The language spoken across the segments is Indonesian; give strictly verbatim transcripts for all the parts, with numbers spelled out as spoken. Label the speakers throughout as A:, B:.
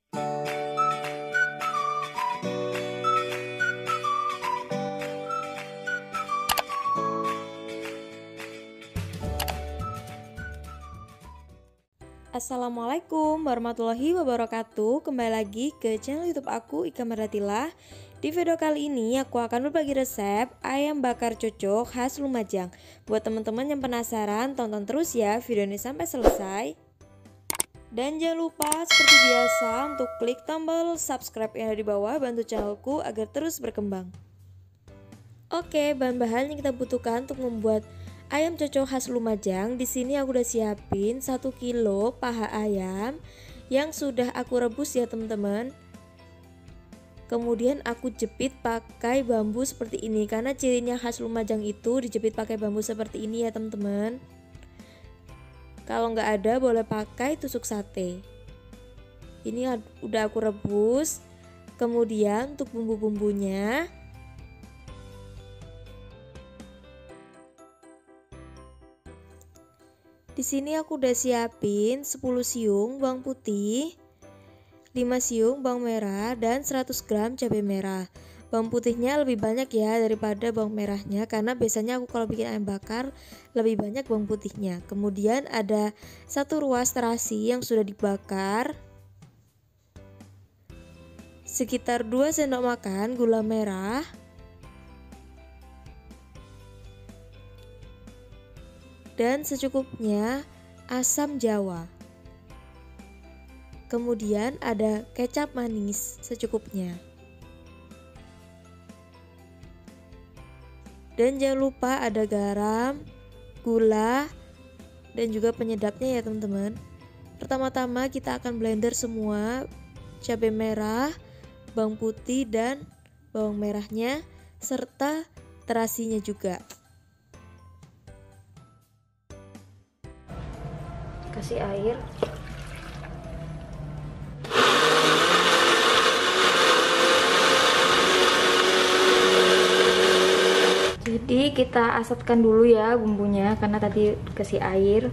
A: Assalamualaikum warahmatullahi wabarakatuh. Kembali lagi ke channel YouTube aku, Ika Mardatila. Di video kali ini aku akan berbagi resep ayam bakar cocok khas Lumajang. Buat teman-teman yang penasaran, tonton terus ya video ini sampai selesai. Dan jangan lupa seperti biasa untuk klik tombol subscribe yang ada di bawah, bantu channelku agar terus berkembang. Oke, bahan-bahan yang kita butuhkan untuk membuat ayam cocok khas Lumajang. Di sini aku udah siapin satu kilo paha ayam yang sudah aku rebus ya teman-teman. Kemudian aku jepit pakai bambu seperti ini, karena cirinya khas Lumajang itu dijepit pakai bambu seperti ini ya teman-teman. Kalau nggak ada boleh pakai tusuk sate. Ini udah aku rebus. Kemudian untuk bumbu-bumbunya, di sini aku udah siapin sepuluh siung bawang putih, lima siung bawang merah, dan seratus gram cabai merah. Bawang putihnya lebih banyak ya daripada bawang merahnya, karena biasanya aku kalau bikin ayam bakar lebih banyak bawang putihnya. Kemudian ada satu ruas terasi yang sudah dibakar, sekitar dua sendok makan gula merah, dan secukupnya asam jawa. Kemudian ada kecap manis secukupnya. Dan jangan lupa ada garam, gula, dan juga penyedapnya ya teman-teman. Pertama-tama kita akan blender semua cabai merah, bawang putih, dan bawang merahnya serta terasinya juga. Kasih air. Jadi kita asapkan dulu ya bumbunya, karena tadi kasih air.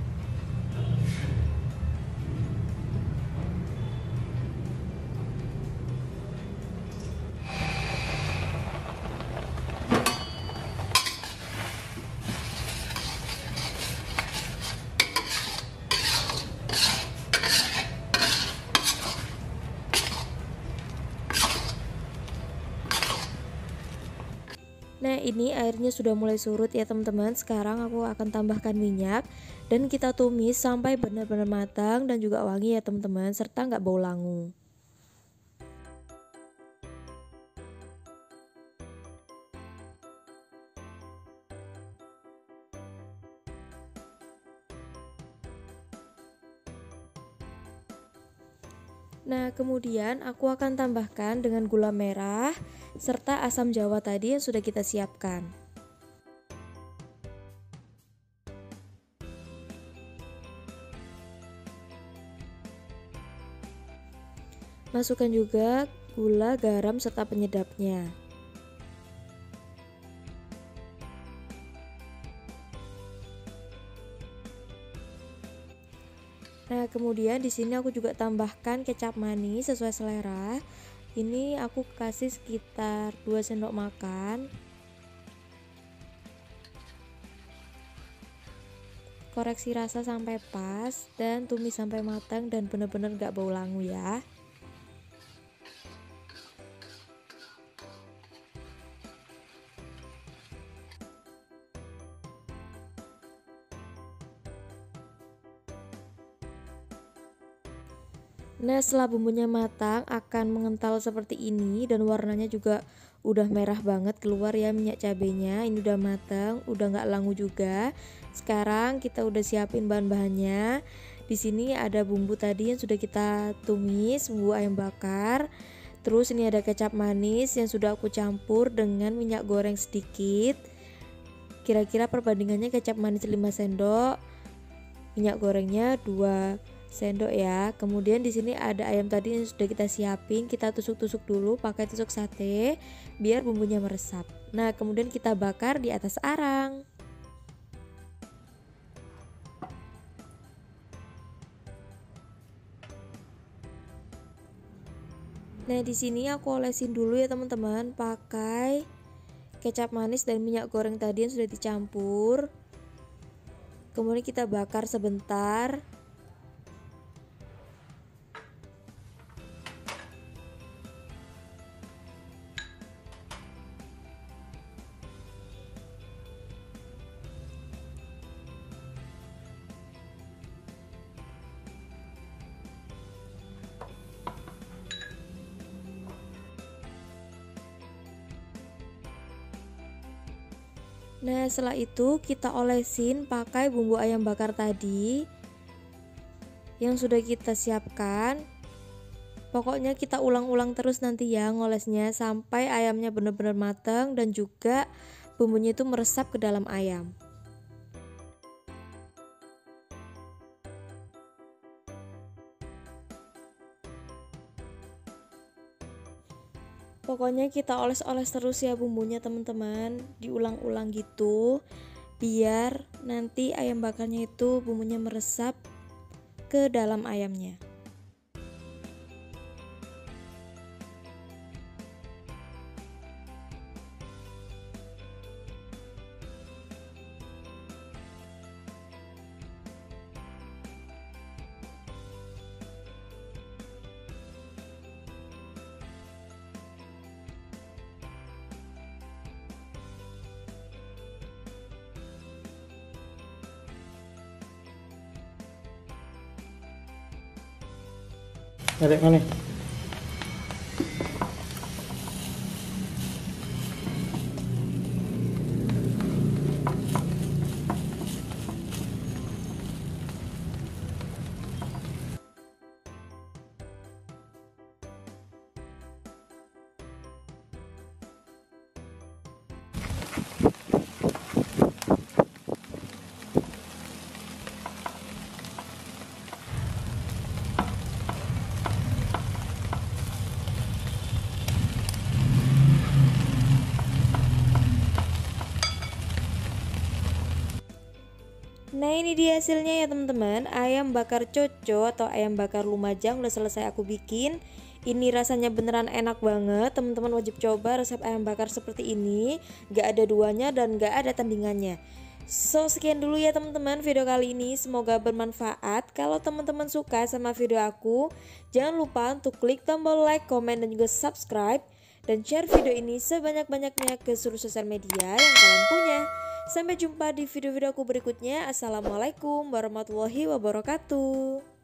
A: Nah, ini airnya sudah mulai surut ya teman-teman. Sekarang aku akan tambahkan minyak dan kita tumis sampai benar-benar matang dan juga wangi ya teman-teman, serta nggak bau langu. Nah, kemudian aku akan tambahkan dengan gula merah serta asam jawa tadi yang sudah kita siapkan. Masukkan juga gula, garam, serta penyedapnya. Nah, kemudian di sini aku juga tambahkan kecap manis sesuai selera. Ini aku kasih sekitar dua sendok makan. Koreksi rasa sampai pas dan tumis sampai matang dan benar-benar gak bau langu ya. Nah, setelah bumbunya matang akan mengental seperti ini dan warnanya juga udah merah banget keluar ya minyak cabenya. Ini udah matang, udah nggak langu juga. Sekarang kita udah siapin bahan-bahannya. Di sini ada bumbu tadi yang sudah kita tumis, bumbu ayam bakar. Terus ini ada kecap manis yang sudah aku campur dengan minyak goreng sedikit. Kira-kira perbandingannya kecap manis lima sendok, minyak gorengnya dua sendok ya. Kemudian di sini ada ayam tadi yang sudah kita siapin, kita tusuk-tusuk dulu pakai tusuk sate biar bumbunya meresap. Nah, kemudian kita bakar di atas arang. Nah, di sini aku olesin dulu ya teman-teman pakai kecap manis dan minyak goreng tadi yang sudah dicampur. Kemudian kita bakar sebentar. Nah, setelah itu kita olesin pakai bumbu ayam bakar tadi yang sudah kita siapkan. Pokoknya kita ulang-ulang terus nanti ya ngolesnya sampai ayamnya benar-benar matang dan juga bumbunya itu meresap ke dalam ayam. Pokoknya kita oles-oles terus ya bumbunya teman-teman, diulang-ulang gitu biar nanti ayam bakarnya itu bumbunya meresap ke dalam ayamnya.
B: Tarik mana?
A: Nah, ini dia hasilnya ya teman-teman. Ayam bakar coco atau ayam bakar lumajang udah selesai aku bikin. Ini rasanya beneran enak banget. Teman-teman wajib coba resep ayam bakar seperti ini. Gak ada duanya dan gak ada tandingannya. So, sekian dulu ya teman-teman video kali ini. Semoga bermanfaat. Kalau teman-teman suka sama video aku, jangan lupa untuk klik tombol like, komen, dan juga subscribe. Dan share video ini sebanyak-banyaknya ke seluruh sosial media yang kalian punya. Sampai jumpa di video-video aku berikutnya. Assalamualaikum warahmatullahi wabarakatuh.